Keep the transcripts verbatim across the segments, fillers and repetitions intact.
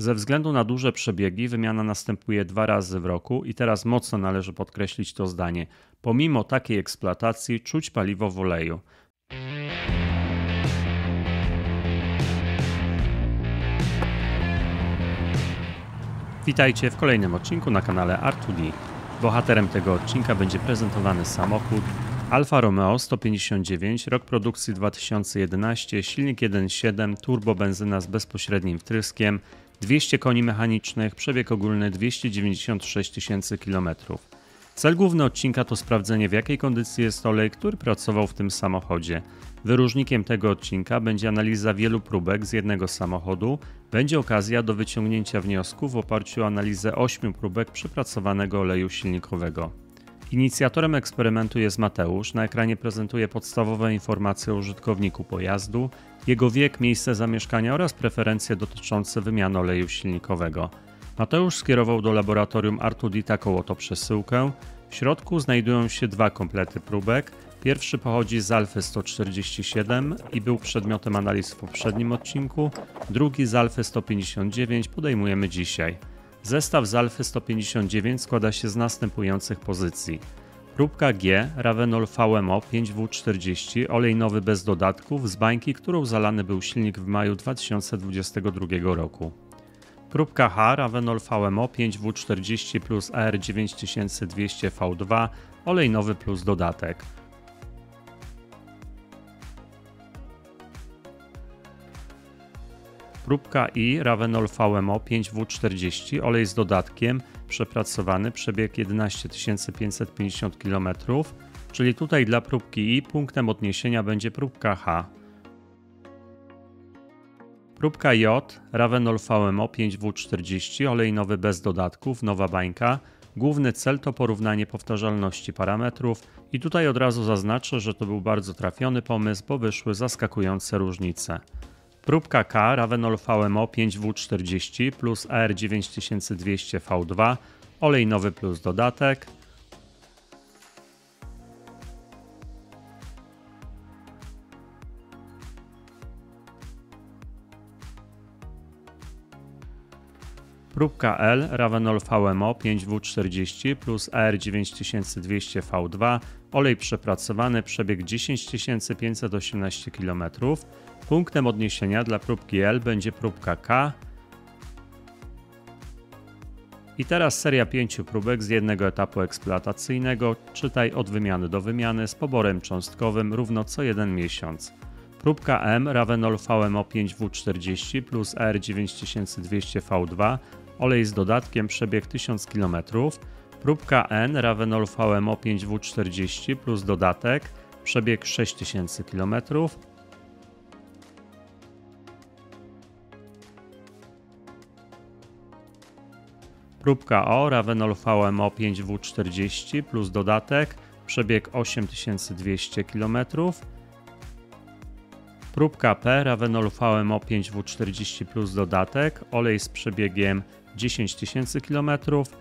Ze względu na duże przebiegi wymiana następuje dwa razy w roku i teraz mocno należy podkreślić to zdanie. Pomimo takiej eksploatacji czuć paliwo w oleju. Witajcie w kolejnym odcinku na kanale R dwa D. Bohaterem tego odcinka będzie prezentowany samochód Alfa Romeo sto pięćdziesiąt dziewięć, rok produkcji dwa tysiące jedenasty, silnik jeden przecinek siedem, turbo benzyna z bezpośrednim wtryskiem, dwieście koni mechanicznych, przebieg ogólny dwieście dziewięćdziesiąt sześć tysięcy kilometrów. Cel główny odcinka to sprawdzenie, w jakiej kondycji jest olej, który pracował w tym samochodzie. Wyróżnikiem tego odcinka będzie analiza wielu próbek z jednego samochodu. Będzie okazja do wyciągnięcia wniosków w oparciu o analizę ośmiu próbek przepracowanego oleju silnikowego. Inicjatorem eksperymentu jest Mateusz. Na ekranie prezentuje podstawowe informacje o użytkowniku pojazdu, jego wiek, miejsce zamieszkania oraz preferencje dotyczące wymiany oleju silnikowego. Mateusz skierował do laboratorium R dwa D taką oto przesyłkę. W środku znajdują się dwa komplety próbek. Pierwszy pochodzi z Alfy sto czterdzieści siedem i był przedmiotem analiz w poprzednim odcinku. Drugi z Alfy sto pięćdziesiąt dziewięć podejmujemy dzisiaj. Zestaw z Alfy sto pięćdziesiąt dziewięć składa się z następujących pozycji. Próbka G, Ravenol V M O pięć W czterdzieści, olej nowy bez dodatków z bańki, którą zalany był silnik w maju dwa tysiące dwudziestego drugiego roku. Próbka H, Ravenol V M O pięć W czterdzieści plus A R dziewięć tysięcy dwieście V dwa, olej nowy plus dodatek. Próbka I, Ravenol V M O pięć W czterdzieści, olej z dodatkiem, przepracowany, przebieg jedenaście tysięcy pięćset pięćdziesiąt kilometrów, czyli tutaj dla próbki I punktem odniesienia będzie próbka H. Próbka J, Ravenol V M O pięć W czterdzieści, olej nowy bez dodatków, nowa bańka. Główny cel to porównanie powtarzalności parametrów i tutaj od razu zaznaczę, że to był bardzo trafiony pomysł, bo wyszły zaskakujące różnice. Próbka K, Ravenol V M O pięć W czterdzieści plus A R dziewięć tysięcy dwieście V dwa, olej nowy plus dodatek. Próbka L, Ravenol V M O pięć W czterdzieści plus A R dziewięć tysięcy dwieście V dwa, olej przepracowany, przebieg dziesięć tysięcy pięćset osiemnaście kilometrów. Punktem odniesienia dla próbki L będzie próbka K. I teraz seria pięciu próbek z jednego etapu eksploatacyjnego, czytaj od wymiany do wymiany z poborem cząstkowym równo co jeden miesiąc. Próbka M, Ravenol V M O pięć W czterdzieści plus A R dziewięć tysięcy dwieście V dwa, olej z dodatkiem, przebieg tysiąc kilometrów. Próbka N, Ravenol V M O pięć W czterdzieści plus dodatek, przebieg sześć tysięcy kilometrów. Próbka O, Ravenol V M O pięć W czterdzieści plus dodatek, przebieg osiem tysięcy dwieście kilometrów. Próbka P, Ravenol V M O pięć W czterdzieści plus dodatek, olej z przebiegiem dziesięć tysięcy kilometrów.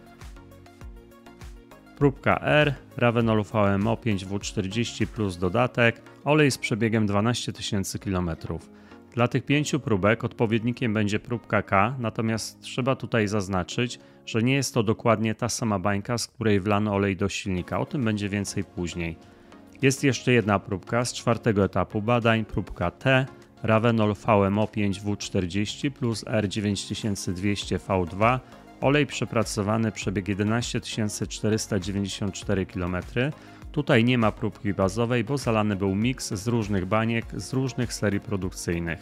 Próbka R, Ravenol V M O pięć W czterdzieści plus dodatek, olej z przebiegiem dwanaście tysięcy kilometrów. Dla tych pięciu próbek odpowiednikiem będzie próbka K, natomiast trzeba tutaj zaznaczyć, że nie jest to dokładnie ta sama bańka, z której wlano olej do silnika. O tym będzie więcej później. Jest jeszcze jedna próbka z czwartego etapu badań, próbka T, Ravenol V M O pięć W czterdzieści plus A R dziewięć tysięcy dwieście V dwa, olej przepracowany, przebieg jedenaście tysięcy czterysta dziewięćdziesiąt cztery kilometry. Tutaj nie ma próbki bazowej, bo zalany był miks z różnych baniek, z różnych serii produkcyjnych.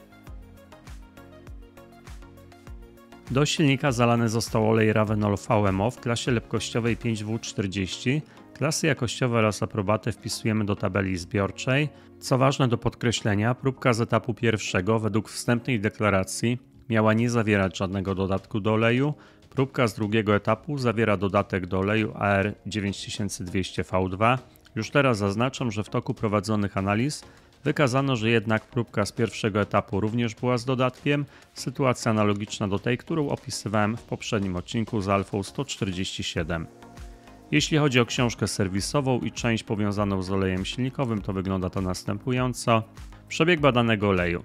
Do silnika zalany został olej Ravenol V M O w klasie lepkościowej pięć W czterdzieści. Klasy jakościowe oraz aprobatę wpisujemy do tabeli zbiorczej. Co ważne do podkreślenia, próbka z etapu pierwszego według wstępnej deklaracji miała nie zawierać żadnego dodatku do oleju. Próbka z drugiego etapu zawiera dodatek do oleju A R dziewięć tysięcy dwieście V dwa. Już teraz zaznaczam, że w toku prowadzonych analiz wykazano, że jednak próbka z pierwszego etapu również była z dodatkiem. Sytuacja analogiczna do tej, którą opisywałem w poprzednim odcinku z Alfą sto czterdzieści siedem. Jeśli chodzi o książkę serwisową i część powiązaną z olejem silnikowym, to wygląda to następująco. Przebieg badanego oleju. W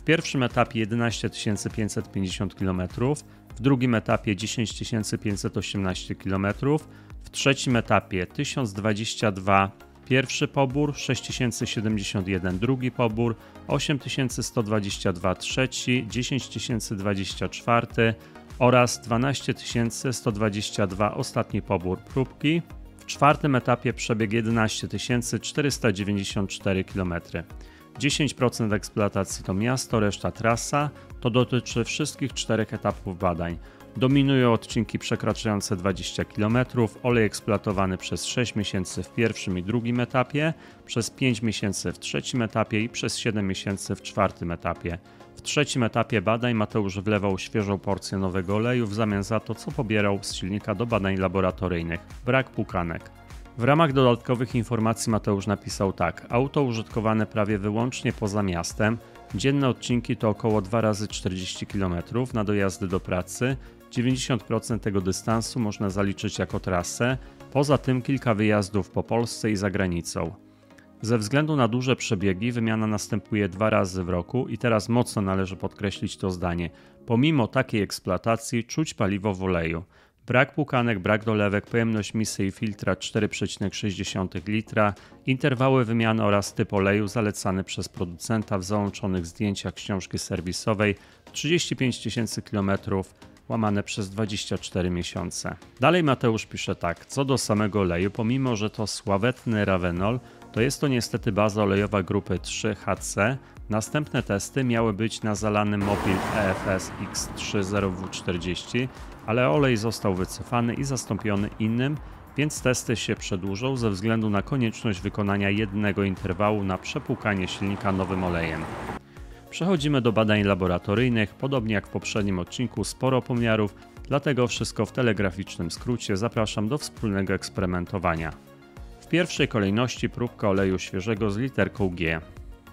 pierwszym etapie jedenaście tysięcy pięćset pięćdziesiąt kilometrów, w drugim etapie dziesięć tysięcy pięćset osiemnaście kilometrów, w trzecim etapie tysiąc dwadzieścia dwa pierwszy pobór, sześć tysięcy siedemdziesiąt jeden drugi pobór, osiem tysięcy sto dwadzieścia dwa trzeci, dziesięć tysięcy dwadzieścia czwarty oraz dwanaście tysięcy sto dwadzieścia dwa ostatni pobór próbki. W czwartym etapie przebieg jedenaście tysięcy czterysta dziewięćdziesiąt cztery kilometry. dziesięć procent eksploatacji to miasto, reszta trasa. To dotyczy wszystkich czterech etapów badań. Dominują odcinki przekraczające dwadzieścia kilometrów, olej eksploatowany przez sześć miesięcy w pierwszym i drugim etapie, przez pięć miesięcy w trzecim etapie i przez siedem miesięcy w czwartym etapie. W trzecim etapie badań Mateusz wlewał świeżą porcję nowego oleju w zamian za to, co pobierał z silnika do badań laboratoryjnych. Brak pukanek. W ramach dodatkowych informacji Mateusz napisał tak: auto użytkowane prawie wyłącznie poza miastem, dzienne odcinki to około dwa razy czterdzieści kilometrów na dojazdy do pracy, dziewięćdziesiąt procent tego dystansu można zaliczyć jako trasę, poza tym kilka wyjazdów po Polsce i za granicą. Ze względu na duże przebiegi wymiana następuje dwa razy w roku i teraz mocno należy podkreślić to zdanie. Pomimo takiej eksploatacji czuć paliwo w oleju. Brak pukanek, brak dolewek, pojemność misy i filtra cztery przecinek sześć litra, interwały wymiany oraz typ oleju zalecany przez producenta w załączonych zdjęciach książki serwisowej trzydzieści pięć tysięcy kilometrów łamane przez dwadzieścia cztery miesiące. Dalej Mateusz pisze tak: co do samego oleju, pomimo że to sławetny Ravenol, to jest to niestety baza olejowa grupy trzy H C. Następne testy miały być na zalanym Mobil E F S X trzy zero W czterdzieści, ale olej został wycofany i zastąpiony innym, więc testy się przedłużą ze względu na konieczność wykonania jednego interwału na przepłukanie silnika nowym olejem. Przechodzimy do badań laboratoryjnych. Podobnie jak w poprzednim odcinku, sporo pomiarów, dlatego wszystko w telegraficznym skrócie. Zapraszam do wspólnego eksperymentowania. W pierwszej kolejności próbka oleju świeżego z literką G.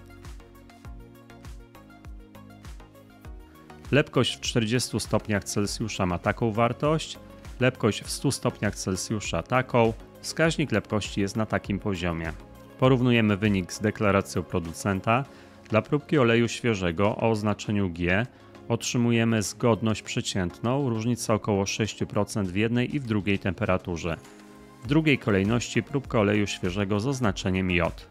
Lepkość w czterdziestu stopniach Celsjusza ma taką wartość, lepkość w stu stopniach Celsjusza taką, wskaźnik lepkości jest na takim poziomie. Porównujemy wynik z deklaracją producenta. Dla próbki oleju świeżego o oznaczeniu G otrzymujemy zgodność przeciętną, różnica około sześć procent w jednej i w drugiej temperaturze. W drugiej kolejności próbka oleju świeżego z oznaczeniem J.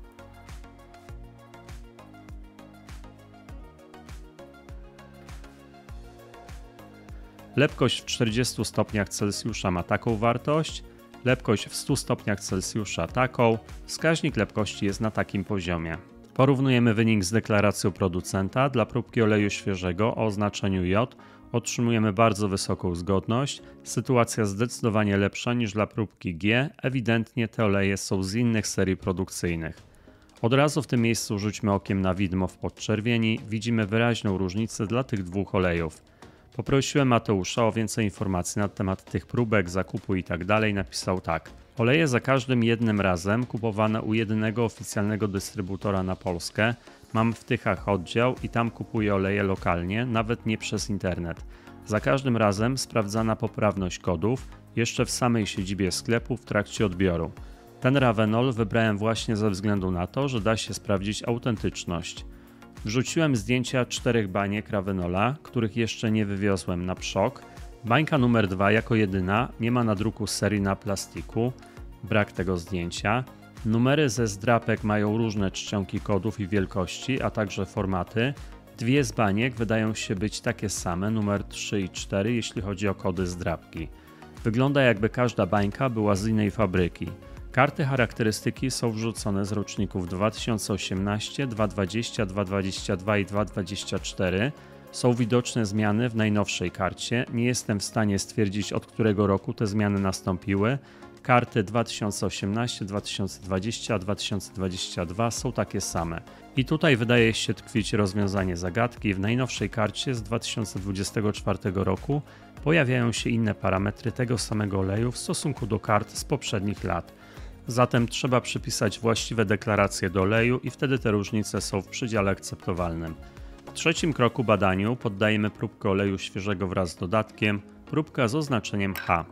Lepkość w czterdziestu stopniach Celsjusza ma taką wartość, lepkość w stu stopniach Celsjusza taką, wskaźnik lepkości jest na takim poziomie. Porównujemy wynik z deklaracją producenta. Dla próbki oleju świeżego o oznaczeniu J otrzymujemy bardzo wysoką zgodność, sytuacja zdecydowanie lepsza niż dla próbki G, ewidentnie te oleje są z innych serii produkcyjnych. Od razu w tym miejscu rzućmy okiem na widmo w podczerwieni, widzimy wyraźną różnicę dla tych dwóch olejów. Poprosiłem Mateusza o więcej informacji na temat tych próbek, zakupu itd. Napisał tak: oleje za każdym jednym razem kupowane u jedynego oficjalnego dystrybutora na Polskę. Mam w Tychach oddział i tam kupuję oleje lokalnie, nawet nie przez internet. Za każdym razem sprawdzana poprawność kodów, jeszcze w samej siedzibie sklepu w trakcie odbioru. Ten Ravenol wybrałem właśnie ze względu na to, że da się sprawdzić autentyczność. Wrzuciłem zdjęcia czterech baniek Ravenola, których jeszcze nie wywiozłem na przok. Bańka numer dwa jako jedyna nie ma nadruku z serii na plastiku, brak tego zdjęcia. Numery ze zdrapek mają różne czcionki kodów i wielkości, a także formaty. Dwie z baniek wydają się być takie same, numer trzy i cztery, jeśli chodzi o kody zdrapki. Wygląda, jakby każda bańka była z innej fabryki. Karty charakterystyki są wrzucone z roczników dwa tysiące osiemnaście, dwa tysiące dwadzieścia, dwa tysiące dwadzieścia dwa i dwa tysiące dwadzieścia cztery. Są widoczne zmiany w najnowszej karcie. Nie jestem w stanie stwierdzić, od którego roku te zmiany nastąpiły. Karty dwa tysiące osiemnaście, dwa tysiące dwadzieścia, dwa tysiące dwadzieścia dwa są takie same. I tutaj wydaje się tkwić rozwiązanie zagadki. W najnowszej karcie z dwa tysiące dwudziestego czwartego roku pojawiają się inne parametry tego samego oleju w stosunku do kart z poprzednich lat. Zatem trzeba przypisać właściwe deklaracje do oleju i wtedy te różnice są w przedziale akceptowalnym. W trzecim kroku badaniu poddajemy próbkę oleju świeżego wraz z dodatkiem, próbka z oznaczeniem H.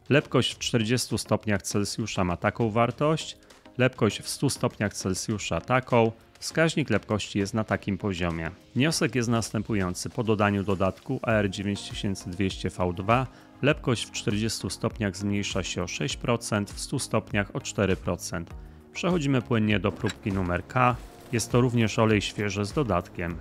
Lepkość w czterdziestu stopniach Celsjusza ma taką wartość, lepkość w stu stopniach Celsjusza taką, wskaźnik lepkości jest na takim poziomie. Wniosek jest następujący. Po dodaniu dodatku A R dziewięć tysięcy dwieście V dwa lepkość w czterdziestu stopniach zmniejsza się o sześć procent, w stu stopniach o cztery procent. Przechodzimy płynnie do próbki numer K. Jest to również olej świeży z dodatkiem.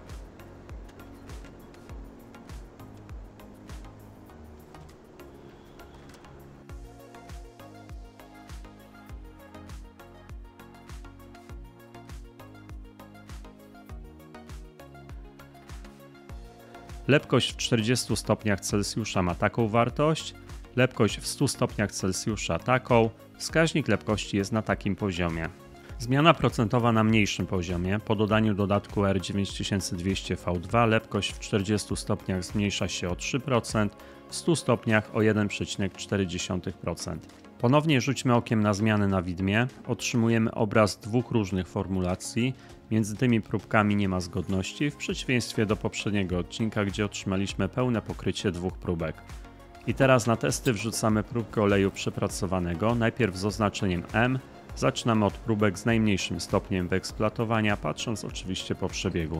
Lepkość w czterdziestu stopniach Celsjusza ma taką wartość, lepkość w stu stopniach Celsjusza taką, wskaźnik lepkości jest na takim poziomie. Zmiana procentowa na mniejszym poziomie. Po dodaniu dodatku A R dziewięć tysięcy dwieście V dwa lepkość w czterdziestu stopniach zmniejsza się o trzy procent, w stu stopniach o jeden przecinek cztery procent. Ponownie rzućmy okiem na zmiany na widmie. Otrzymujemy obraz dwóch różnych formulacji. Między tymi próbkami nie ma zgodności, w przeciwieństwie do poprzedniego odcinka, gdzie otrzymaliśmy pełne pokrycie dwóch próbek. I teraz na testy wrzucamy próbkę oleju przepracowanego, najpierw z oznaczeniem M. Zaczynamy od próbek z najmniejszym stopniem wyeksploatowania, patrząc oczywiście po przebiegu.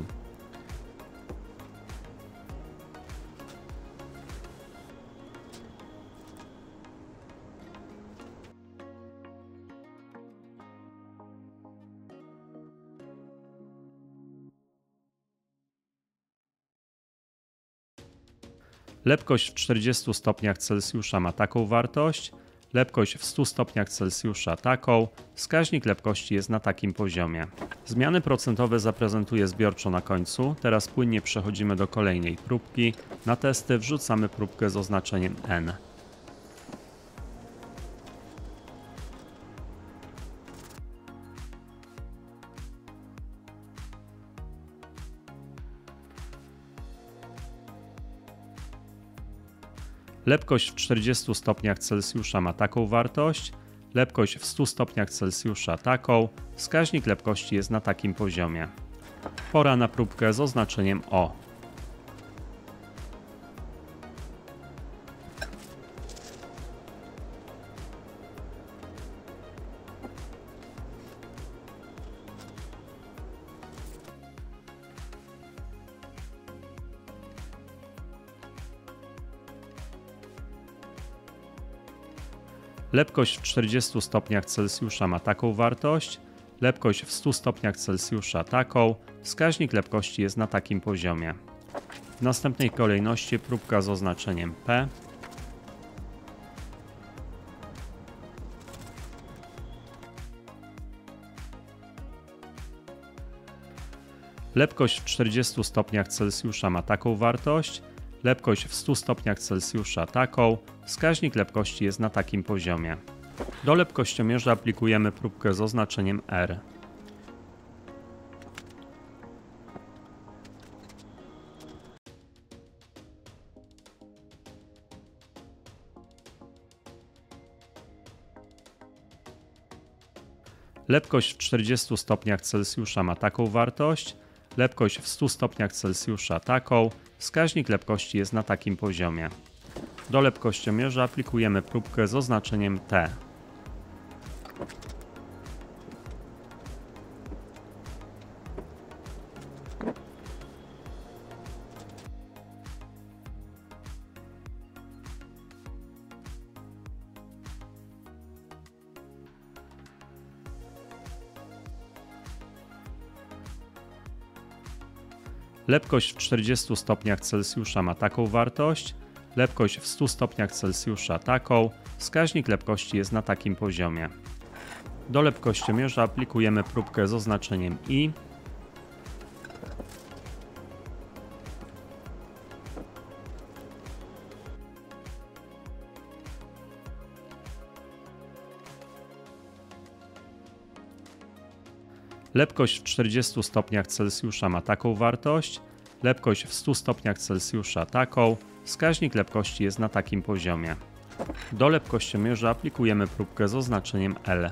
Lepkość w czterdziestu stopniach Celsjusza ma taką wartość, lepkość w stu stopniach Celsjusza taką, wskaźnik lepkości jest na takim poziomie. Zmiany procentowe zaprezentuję zbiorczo na końcu, teraz płynnie przechodzimy do kolejnej próbki. Na testy wrzucamy próbkę z oznaczeniem N. Lepkość w czterdziestu stopniach Celsjusza ma taką wartość, lepkość w stu stopniach Celsjusza taką, wskaźnik lepkości jest na takim poziomie. Pora na próbkę z oznaczeniem O. Lepkość w czterdziestu stopniach Celsjusza ma taką wartość, lepkość w stu stopniach Celsjusza taką, wskaźnik lepkości jest na takim poziomie. W następnej kolejności próbka z oznaczeniem P. Lepkość w czterdziestu stopniach Celsjusza ma taką wartość, lepkość w stu stopniach Celsjusza taką, wskaźnik lepkości jest na takim poziomie. Do lepkościomierza aplikujemy próbkę z oznaczeniem R. Lepkość w czterdziestu stopniach Celsjusza ma taką wartość, lepkość w stu stopniach Celsjusza taką, wskaźnik lepkości jest na takim poziomie. Do lepkościomierza aplikujemy próbkę z oznaczeniem T. Lepkość w czterdziestu stopniach Celsjusza ma taką wartość, lepkość w stu stopniach Celsjusza taką, wskaźnik lepkości jest na takim poziomie. Do lepkościomierza aplikujemy próbkę z oznaczeniem I. Lepkość w czterdziestu stopniach Celsjusza ma taką wartość, lepkość w stu stopniach Celsjusza taką, wskaźnik lepkości jest na takim poziomie. Do lepkościomierza aplikujemy próbkę z oznaczeniem L.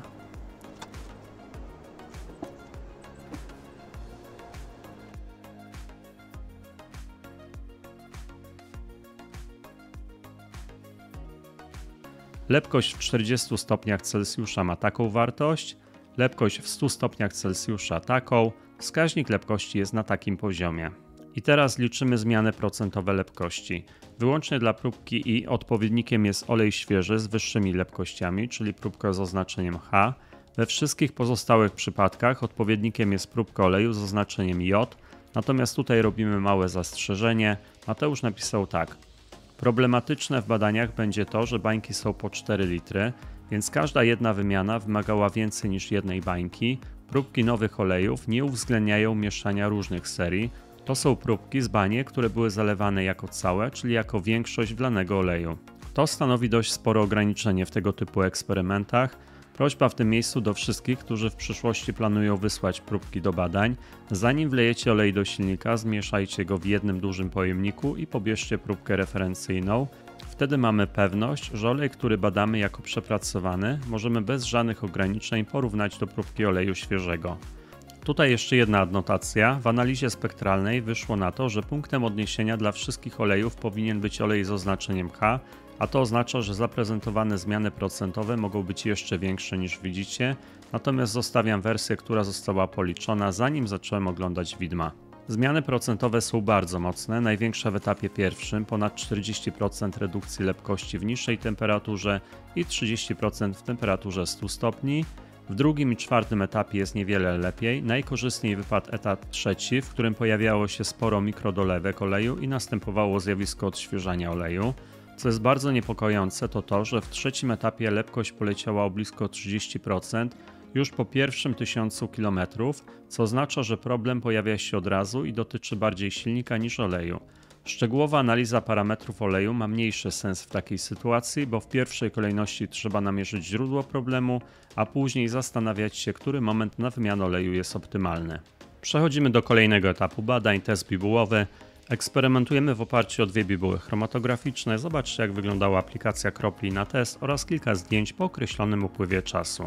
Lepkość w czterdziestu stopniach Celsjusza ma taką wartość, lepkość w stu stopniach Celsjusza taką, wskaźnik lepkości jest na takim poziomie. I teraz liczymy zmiany procentowe lepkości. Wyłącznie dla próbki I odpowiednikiem jest olej świeży z wyższymi lepkościami, czyli próbka z oznaczeniem H. We wszystkich pozostałych przypadkach odpowiednikiem jest próbka oleju z oznaczeniem J, natomiast tutaj robimy małe zastrzeżenie. Mateusz napisał tak. Problematyczne w badaniach będzie to, że bańki są po cztery litry, więc każda jedna wymiana wymagała więcej niż jednej bańki. Próbki nowych olejów nie uwzględniają mieszania różnych serii. To są próbki z baniek, które były zalewane jako całe, czyli jako większość wlanego oleju. To stanowi dość spore ograniczenie w tego typu eksperymentach. Prośba w tym miejscu do wszystkich, którzy w przyszłości planują wysłać próbki do badań. Zanim wlejecie olej do silnika, zmieszajcie go w jednym dużym pojemniku i pobierzcie próbkę referencyjną. Wtedy mamy pewność, że olej, który badamy jako przepracowany, możemy bez żadnych ograniczeń porównać do próbki oleju świeżego. Tutaj jeszcze jedna adnotacja. W analizie spektralnej wyszło na to, że punktem odniesienia dla wszystkich olejów powinien być olej z oznaczeniem H, a to oznacza, że zaprezentowane zmiany procentowe mogą być jeszcze większe niż widzicie, natomiast zostawiam wersję, która została policzona zanim zacząłem oglądać widma. Zmiany procentowe są bardzo mocne, największa w etapie pierwszym, ponad czterdzieści procent redukcji lepkości w niższej temperaturze i trzydzieści procent w temperaturze stu stopni. W drugim i czwartym etapie jest niewiele lepiej. Najkorzystniej wypadł etap trzeci, w którym pojawiało się sporo mikrodolewek oleju i następowało zjawisko odświeżania oleju. Co jest bardzo niepokojące, to to, że w trzecim etapie lepkość poleciała o blisko trzydzieści procent już po pierwszym tysiącu kilometrów, co oznacza, że problem pojawia się od razu i dotyczy bardziej silnika niż oleju. Szczegółowa analiza parametrów oleju ma mniejszy sens w takiej sytuacji, bo w pierwszej kolejności trzeba namierzyć źródło problemu, a później zastanawiać się, który moment na wymianę oleju jest optymalny. Przechodzimy do kolejnego etapu badań, test bibułowy. Eksperymentujemy w oparciu o dwie bibuły chromatograficzne. Zobaczcie, jak wyglądała aplikacja kropli na test oraz kilka zdjęć po określonym upływie czasu.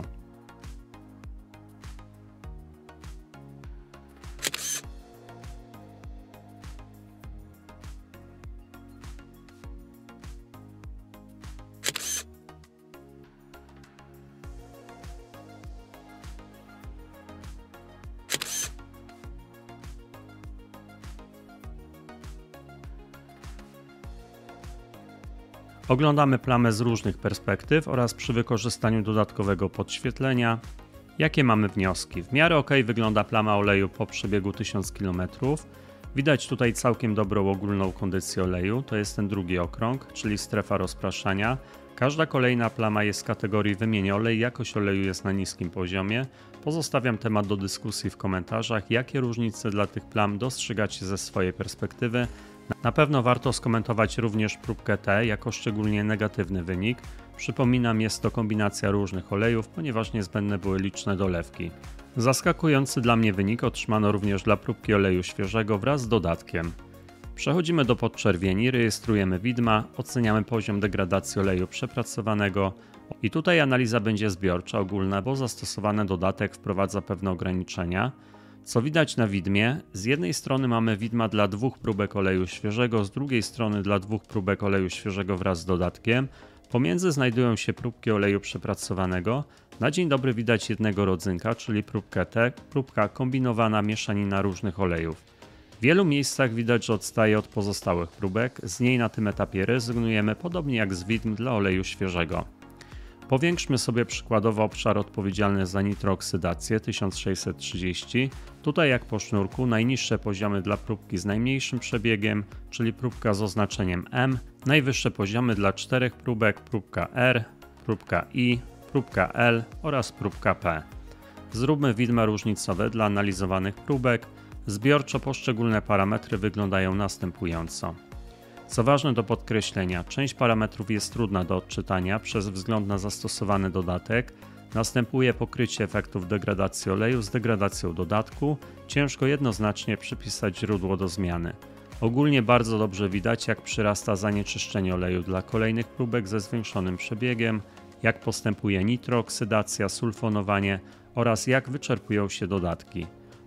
Oglądamy plamę z różnych perspektyw oraz przy wykorzystaniu dodatkowego podświetlenia. Jakie mamy wnioski? W miarę ok wygląda plama oleju po przebiegu tysiąc kilometrów. Widać tutaj całkiem dobrą ogólną kondycję oleju, to jest ten drugi okrąg, czyli strefa rozpraszania. Każda kolejna plama jest z kategorii wymień olej, jakość oleju jest na niskim poziomie. Pozostawiam temat do dyskusji w komentarzach, jakie różnice dla tych plam dostrzegacie ze swojej perspektywy. Na pewno warto skomentować również próbkę T jako szczególnie negatywny wynik. Przypominam, jest to kombinacja różnych olejów, ponieważ niezbędne były liczne dolewki. Zaskakujący dla mnie wynik otrzymano również dla próbki oleju świeżego wraz z dodatkiem. Przechodzimy do podczerwieni, rejestrujemy widma, oceniamy poziom degradacji oleju przepracowanego i tutaj analiza będzie zbiorcza, ogólna, bo zastosowany dodatek wprowadza pewne ograniczenia. Co widać na widmie, z jednej strony mamy widma dla dwóch próbek oleju świeżego, z drugiej strony dla dwóch próbek oleju świeżego wraz z dodatkiem. Pomiędzy znajdują się próbki oleju przepracowanego. Na dzień dobry widać jednego rodzynka, czyli próbkę T, próbka kombinowana mieszanina różnych olejów. W wielu miejscach widać, że odstaje od pozostałych próbek, z niej na tym etapie rezygnujemy, podobnie jak z widm dla oleju świeżego. Powiększmy sobie przykładowo obszar odpowiedzialny za nitrooksydację tysiąc sześćset trzydzieści. Tutaj jak po sznurku najniższe poziomy dla próbki z najmniejszym przebiegiem, czyli próbka z oznaczeniem M, najwyższe poziomy dla czterech próbek, próbka R, próbka I, próbka L oraz próbka P. Zróbmy widma różnicowe dla analizowanych próbek. Zbiorczo poszczególne parametry wyglądają następująco. Co ważne do podkreślenia, część parametrów jest trudna do odczytania przez wzgląd na zastosowany dodatek. Następuje pokrycie efektów degradacji oleju z degradacją dodatku. Ciężko jednoznacznie przypisać źródło do zmiany. Ogólnie bardzo dobrze widać, jak przyrasta zanieczyszczenie oleju dla kolejnych próbek ze zwiększonym przebiegiem, jak postępuje nitrooksydacja, sulfonowanie oraz jak wyczerpują się dodatki.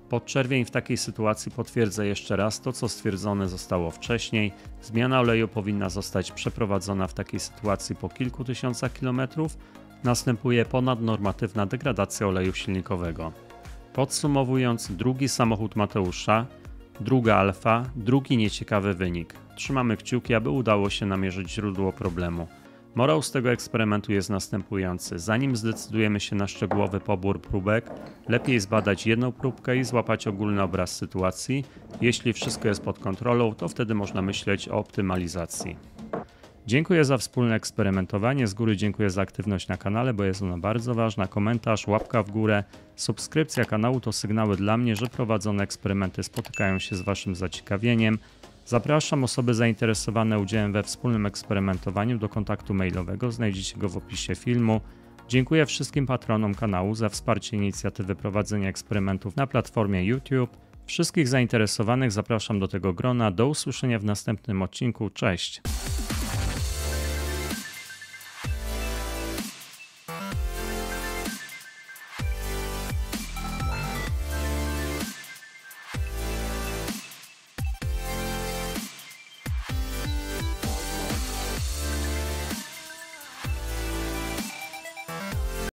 Podczerwień w takiej sytuacji potwierdza jeszcze raz to, co stwierdzone zostało wcześniej. Zmiana oleju powinna zostać przeprowadzona w takiej sytuacji po kilku tysiącach kilometrów. Następuje ponadnormatywna degradacja oleju silnikowego. Podsumowując, drugi samochód Mateusza, druga alfa, drugi nieciekawy wynik. Trzymamy kciuki, aby udało się namierzyć źródło problemu. Morał z tego eksperymentu jest następujący. Zanim zdecydujemy się na szczegółowy pobór próbek, lepiej zbadać jedną próbkę i złapać ogólny obraz sytuacji. Jeśli wszystko jest pod kontrolą, to wtedy można myśleć o optymalizacji. Dziękuję za wspólne eksperymentowanie. Z góry dziękuję za aktywność na kanale, bo jest ona bardzo ważna. Komentarz, łapka w górę, subskrypcja kanału to sygnały dla mnie, że prowadzone eksperymenty spotykają się z Waszym zaciekawieniem. Zapraszam osoby zainteresowane udziałem we wspólnym eksperymentowaniu do kontaktu mailowego, znajdziecie go w opisie filmu. Dziękuję wszystkim patronom kanału za wsparcie inicjatywy prowadzenia eksperymentów na platformie YouTube. Wszystkich zainteresowanych zapraszam do tego grona. Do usłyszenia w następnym odcinku. Cześć!